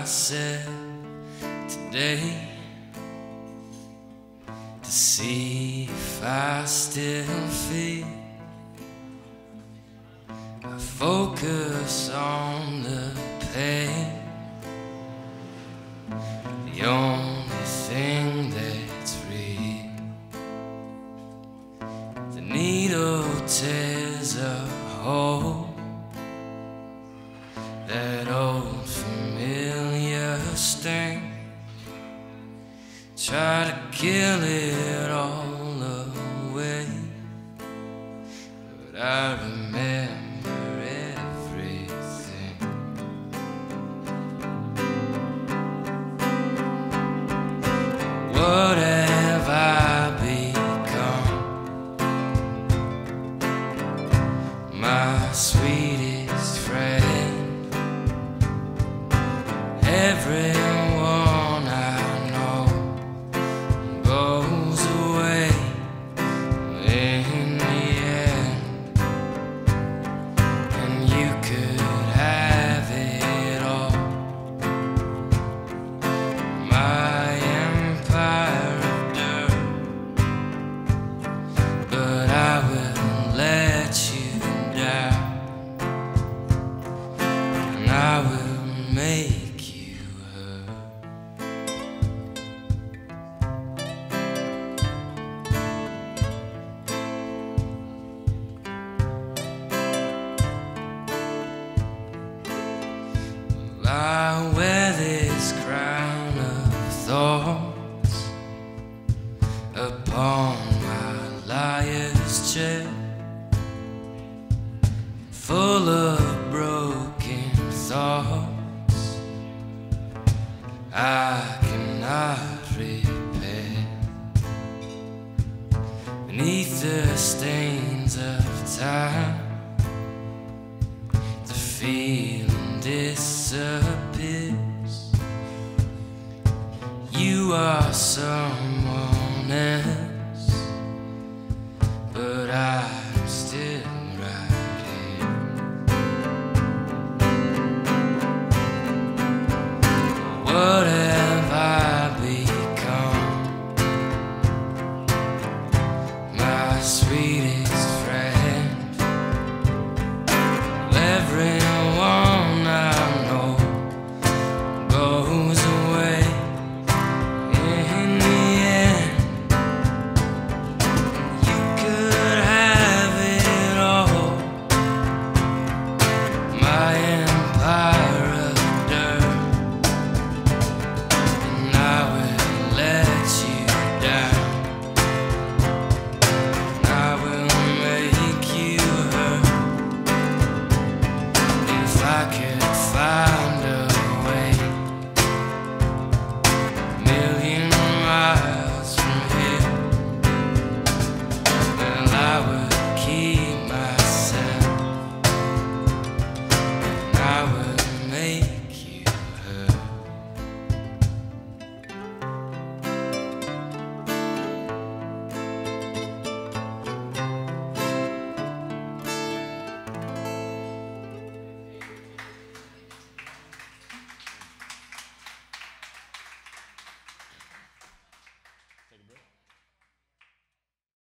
myself today to see if I still feel. I focus on the pain, the only thing that's real. The needle tears a hole, that old familiar sting. Try to kill it all away, but I remember everything. What have I become? My sweetest friend. Everyone I know goes away in the end, and you could have it all. My empire of dirt, but I will let you down, and I will make I wear this crown of thorns upon my liar's chair, full of broken thoughts I cannot repair. Beneath the stains of time, the feeling disappears. You are someone else, but I'm still right here. What have I become? My sweetest friend. Everyone I know goes